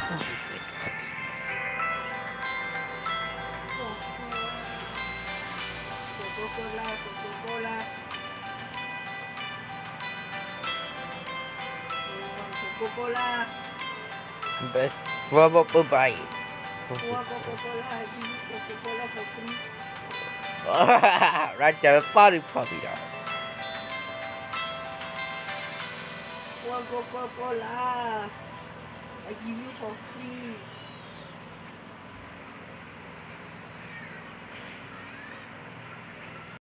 Coca-Cola, Coca-Cola. Coca-Cola. Vamos pro baile. Coca-Cola. I give you Coca-Cola for free. Right there, the party puppy dog. Coca-Cola. I give you for free.